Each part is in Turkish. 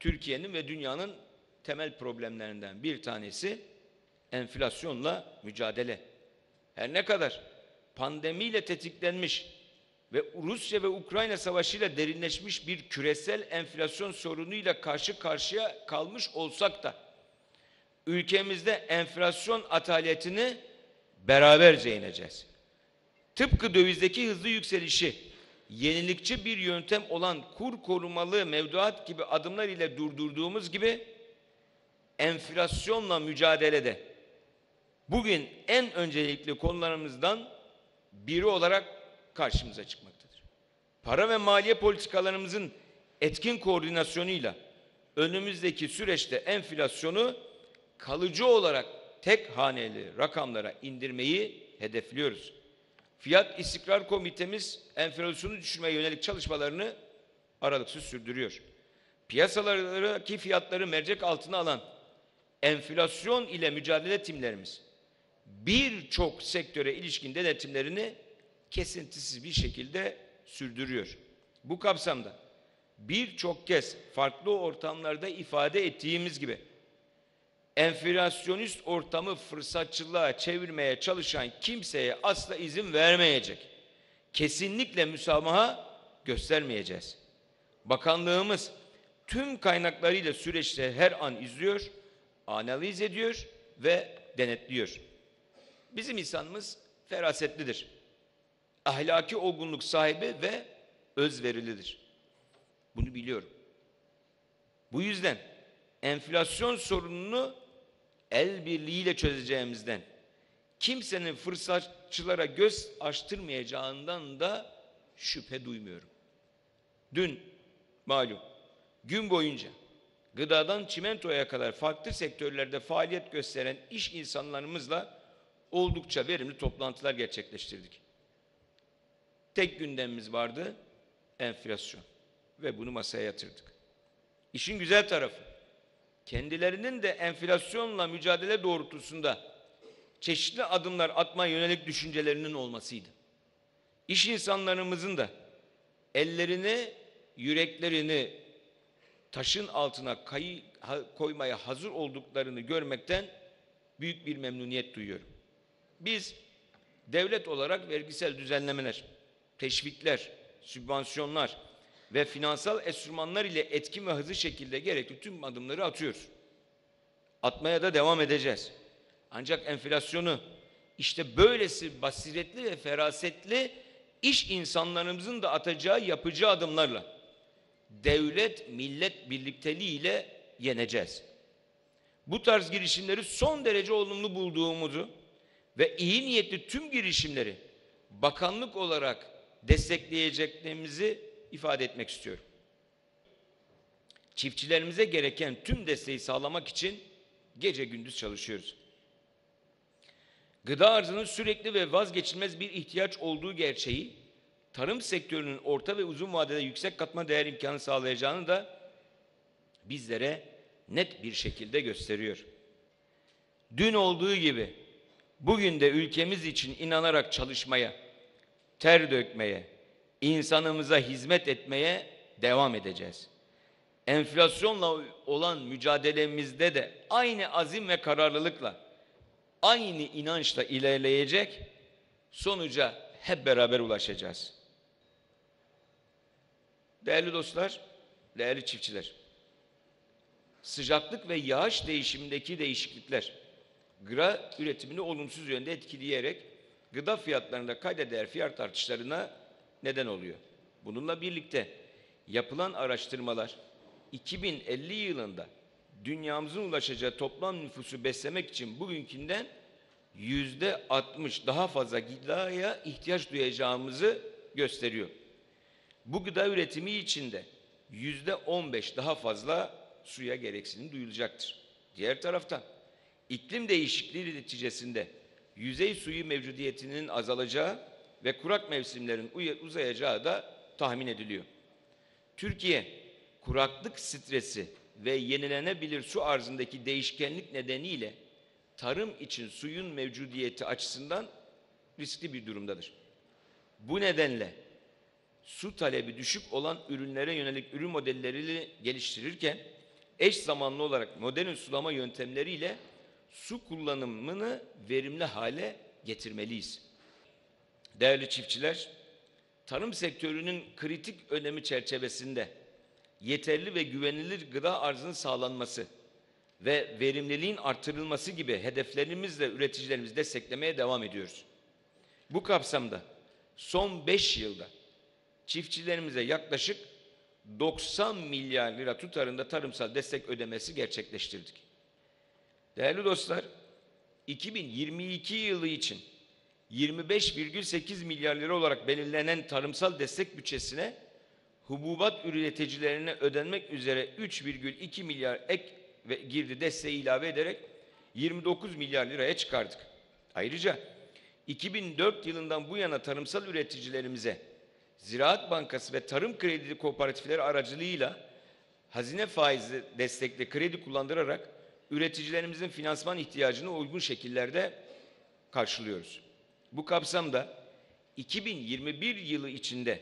Türkiye'nin ve dünyanın temel problemlerinden bir tanesi enflasyonla mücadele. Her ne kadar pandemiyle tetiklenmiş ve Rusya ve Ukrayna savaşıyla derinleşmiş bir küresel enflasyon sorunuyla karşı karşıya kalmış olsak da ülkemizde enflasyon ataletini beraberce yeneceğiz. Tıpkı dövizdeki hızlı yükselişi yenilikçi bir yöntem olan kur korumalı mevduat gibi adımlar ile durdurduğumuz gibi enflasyonla mücadelede bugün en öncelikli konularımızdan biri olarak karşımıza çıkmaktadır. Para ve maliye politikalarımızın etkin koordinasyonuyla önümüzdeki süreçte enflasyonu kalıcı olarak tek haneli rakamlara indirmeyi hedefliyoruz. Fiyat İstikrar Komitemiz enflasyonu düşürmeye yönelik çalışmalarını aralıksız sürdürüyor. Piyasalardaki fiyatları mercek altına alan enflasyon ile mücadele timlerimiz birçok sektöre ilişkin denetimlerini kesintisiz bir şekilde sürdürüyor. Bu kapsamda birçok kez farklı ortamlarda ifade ettiğimiz gibi enflasyonist ortamı fırsatçılığa çevirmeye çalışan kimseye asla izin vermeyecek. Kesinlikle müsamaha göstermeyeceğiz. Bakanlığımız tüm kaynaklarıyla süreçte her an izliyor, analiz ediyor ve denetliyor. Bizim insanımız ferasetlidir. Ahlaki olgunluk sahibi ve özverilidir. Bunu biliyorum. Bu yüzden enflasyon sorununu el birliğiyle çözeceğimizden, kimsenin fırsatçılara göz açtırmayacağından da şüphe duymuyorum. Dün malum gün boyunca gıdadan çimentoya kadar farklı sektörlerde faaliyet gösteren iş insanlarımızla oldukça verimli toplantılar gerçekleştirdik. Tek gündemimiz vardı, enflasyon ve bunu masaya yatırdık. İşin güzel tarafı, kendilerinin de enflasyonla mücadele doğrultusunda çeşitli adımlar atmaya yönelik düşüncelerinin olmasıydı. İş insanlarımızın da ellerini, yüreklerini taşın altına koymaya hazır olduklarını görmekten büyük bir memnuniyet duyuyorum. Biz devlet olarak vergisel düzenlemeler, teşvikler, sübvansiyonlar ve finansal enstrümanlar ile etkin ve hızlı şekilde gerekli tüm adımları atıyoruz. Atmaya da devam edeceğiz. Ancak enflasyonu işte böylesi basiretli ve ferasetli iş insanlarımızın da atacağı, yapacağı adımlarla devlet, millet birlikteliğiyle yeneceğiz. Bu tarz girişimleri son derece olumlu bulduğumuzu ve iyi niyetli tüm girişimleri bakanlık olarak destekleyeceklerimizi ifade etmek istiyorum. Çiftçilerimize gereken tüm desteği sağlamak için gece gündüz çalışıyoruz. Gıda arzının sürekli ve vazgeçilmez bir ihtiyaç olduğu gerçeği, tarım sektörünün orta ve uzun vadede yüksek katma değer imkanı sağlayacağını da bizlere net bir şekilde gösteriyor. Dün olduğu gibi bugün de ülkemiz için inanarak çalışmaya, ter dökmeye, insanımıza hizmet etmeye devam edeceğiz. Enflasyonla olan mücadelemizde de aynı azim ve kararlılıkla, aynı inançla ilerleyecek, sonuca hep beraber ulaşacağız. Değerli dostlar, değerli çiftçiler, sıcaklık ve yağış değişimindeki değişiklikler, gıda üretimini olumsuz yönde etkileyerek gıda fiyatlarında kayda değer fiyat artışlarına neden oluyor. Bununla birlikte yapılan araştırmalar 2050 yılında dünyamızın ulaşacağı toplam nüfusu beslemek için bugünkünden %60 daha fazla gıdaya ihtiyaç duyacağımızı gösteriyor. Bu gıda üretimi için de %15 daha fazla suya gereksinim duyulacaktır. Diğer taraftan iklim değişikliği neticesinde yüzey suyu mevcudiyetinin azalacağı ve kurak mevsimlerin uzayacağı da tahmin ediliyor. Türkiye, kuraklık stresi ve yenilenebilir su arzındaki değişkenlik nedeniyle tarım için suyun mevcudiyeti açısından riskli bir durumdadır. Bu nedenle su talebi düşük olan ürünlere yönelik ürün modellerini geliştirirken eş zamanlı olarak modern sulama yöntemleriyle su kullanımını verimli hale getirmeliyiz. Değerli çiftçiler, tarım sektörünün kritik önemi çerçevesinde yeterli ve güvenilir gıda arzının sağlanması ve verimliliğin artırılması gibi hedeflerimizle üreticilerimizi desteklemeye devam ediyoruz. Bu kapsamda son 5 yılda çiftçilerimize yaklaşık 90 milyar lira tutarında tarımsal destek ödemesi gerçekleştirdik. Değerli dostlar, 2022 yılı için 25,8 milyar lira olarak belirlenen tarımsal destek bütçesine hububat üreticilerine ödenmek üzere 3,2 milyar ek ve girdi desteği ilave ederek 29 milyar liraya çıkardık. Ayrıca 2004 yılından bu yana tarımsal üreticilerimize Ziraat Bankası ve tarım kredi kooperatifleri aracılığıyla hazine faizli destekli kredi kullandırarak üreticilerimizin finansman ihtiyacını uygun şekillerde karşılıyoruz. Bu kapsamda 2021 yılı içinde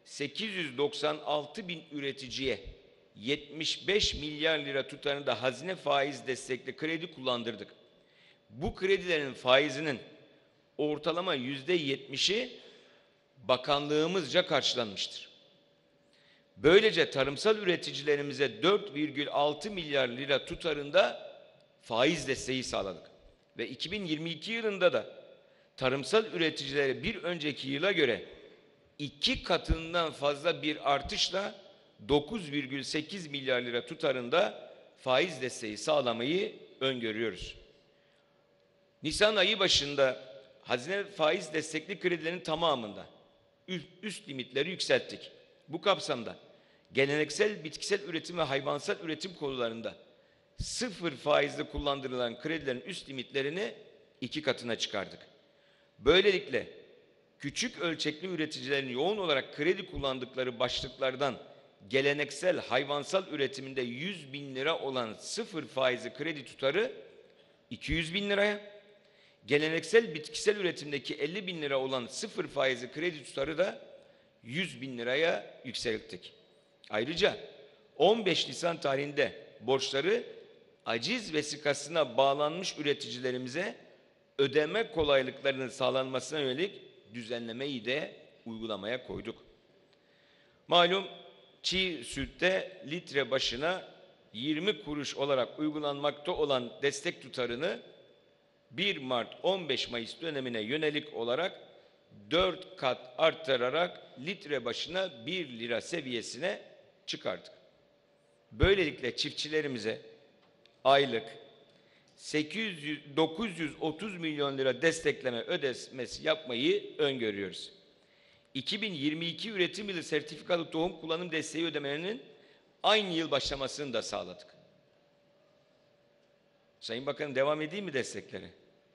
896 bin üreticiye 75 milyar lira tutarında hazine faiz destekli kredi kullandırdık. Bu kredilerin faizinin ortalama %70'i bakanlığımızca karşılanmıştır. Böylece tarımsal üreticilerimize 4,6 milyar lira tutarında faiz desteği sağladık. Ve 2022 yılında da tarımsal üreticilere bir önceki yıla göre 2 katından fazla bir artışla 9,8 milyar lira tutarında faiz desteği sağlamayı öngörüyoruz. Nisan ayı başında hazine faiz destekli kredilerin tamamında üst limitleri yükselttik. Bu kapsamda geleneksel bitkisel üretim ve hayvansal üretim konularında sıfır faizle kullandırılan kredilerin üst limitlerini 2 katına çıkardık. Böylelikle küçük ölçekli üreticilerin yoğun olarak kredi kullandıkları başlıklardan geleneksel hayvansal üretiminde 100 bin lira olan sıfır faizli kredi tutarı 200 bin liraya, geleneksel bitkisel üretimdeki 50 bin lira olan sıfır faizli kredi tutarı da 100 bin liraya yükselttik. Ayrıca 15 Nisan tarihinde borçları aciz vesikasına bağlanmış üreticilerimize ödeme kolaylıklarının sağlanmasına yönelik düzenlemeyi de uygulamaya koyduk. Malum çiğ sütte litre başına 20 kuruş olarak uygulanmakta olan destek tutarını 1 Mart 15 Mayıs dönemine yönelik olarak 4 kat arttırarak litre başına 1 lira seviyesine çıkardık. Böylelikle çiftçilerimize aylık 930 milyon lira destekleme ödemesi yapmayı öngörüyoruz. 2022 üretim yılı sertifikalı tohum kullanım desteği ödemelerinin aynı yıl başlamasını da sağladık. Sayın Bakanım, devam edeyim mi desteklere?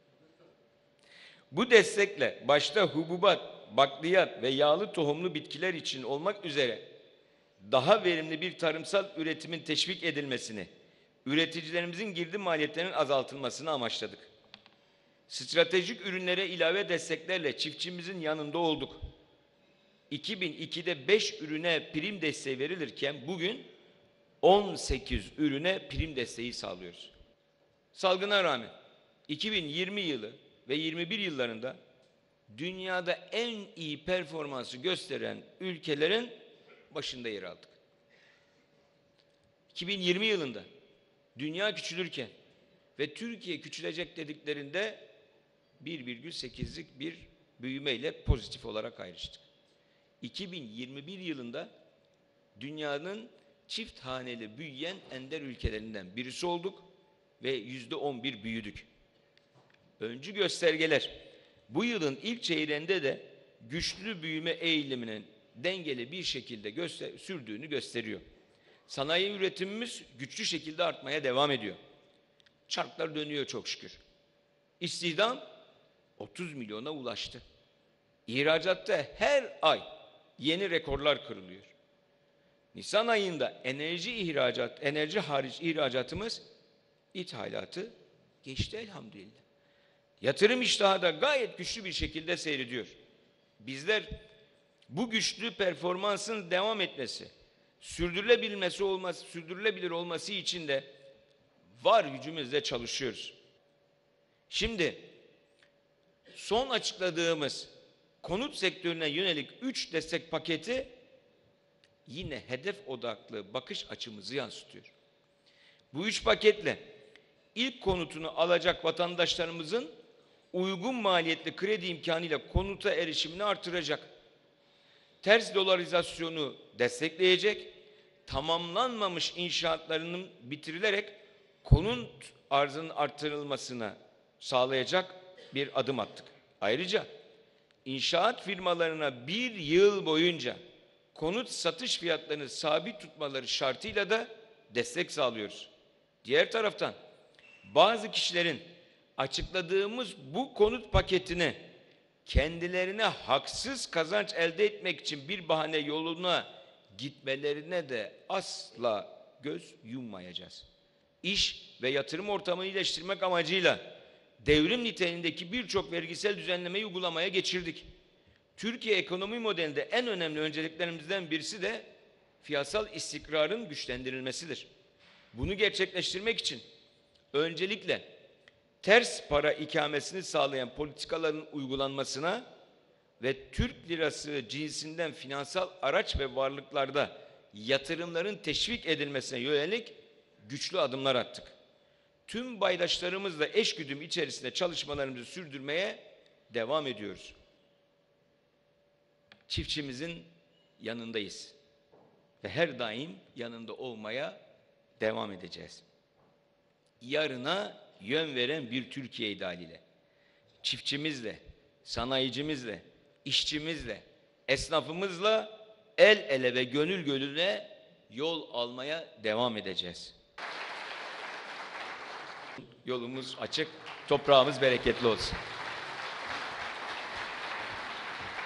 Bu destekle başta hububat, bakliyat ve yağlı tohumlu bitkiler için olmak üzere daha verimli bir tarımsal üretimin teşvik edilmesini, üreticilerimizin girdi maliyetlerinin azaltılmasını amaçladık. Stratejik ürünlere ilave desteklerle çiftçimizin yanında olduk. 2002'de 5 ürüne prim desteği verilirken bugün 18 ürüne prim desteği sağlıyoruz. Salgına rağmen 2020 yılı ve 21 yıllarında dünyada en iyi performansı gösteren ülkelerin başında yer aldık. 2020 yılında dünya küçülürken ve Türkiye küçülecek dediklerinde 1,8'lik bir büyümeyle pozitif olarak ayrıştık. 2021 yılında dünyanın çift haneli büyüyen ender ülkelerinden birisi olduk ve %11 büyüdük. Öncü göstergeler bu yılın ilk çeyreğinde de güçlü büyüme eğiliminin dengeli bir şekilde sürdüğünü gösteriyor. Sanayi üretimimiz güçlü şekilde artmaya devam ediyor. Çarklar dönüyor çok şükür. İstihdam 30 milyona ulaştı. İhracatta her ay yeni rekorlar kırılıyor. Nisan ayında enerji hariç ihracatımız ithalatı geçti elhamdülillah. Yatırım iştahı da gayet güçlü bir şekilde seyrediyor. Bizler bu güçlü performansın devam etmesi, sürdürülebilir olması için de var gücümüzle çalışıyoruz. Şimdi son açıkladığımız konut sektörüne yönelik 3 destek paketi yine hedef odaklı bakış açımızı yansıtıyor. Bu 3 paketle ilk konutunu alacak vatandaşlarımızın uygun maliyetli kredi imkanıyla konuta erişimini artıracak. Ters dolarizasyonu destekleyecek, tamamlanmamış inşaatlarının bitirilerek konut arzının artırılmasına sağlayacak bir adım attık. Ayrıca inşaat firmalarına 1 yıl boyunca konut satış fiyatlarını sabit tutmaları şartıyla da destek sağlıyoruz. Diğer taraftan bazı kişilerin açıkladığımız bu konut paketini kendilerine haksız kazanç elde etmek için bir bahane yoluna gitmelerine de asla göz yummayacağız. İş ve yatırım ortamını iyileştirmek amacıyla devrim niteliğindeki birçok vergisel düzenlemeyi uygulamaya geçirdik. Türkiye ekonomi modelinde en önemli önceliklerimizden birisi de fiyatsal istikrarın güçlendirilmesidir. Bunu gerçekleştirmek için öncelikle ters para ikamesini sağlayan politikaların uygulanmasına ve Türk lirası cinsinden finansal araç ve varlıklarda yatırımların teşvik edilmesine yönelik güçlü adımlar attık. Tüm paydaşlarımızla eşgüdüm içerisinde çalışmalarımızı sürdürmeye devam ediyoruz. Çiftçimizin yanındayız ve her daim yanında olmaya devam edeceğiz. Yarına yön veren bir Türkiye idealiyle, çiftçimizle, sanayicimizle, işçimizle, esnafımızla el ele ve gönül gönüle yol almaya devam edeceğiz. Yolumuz açık, toprağımız bereketli olsun.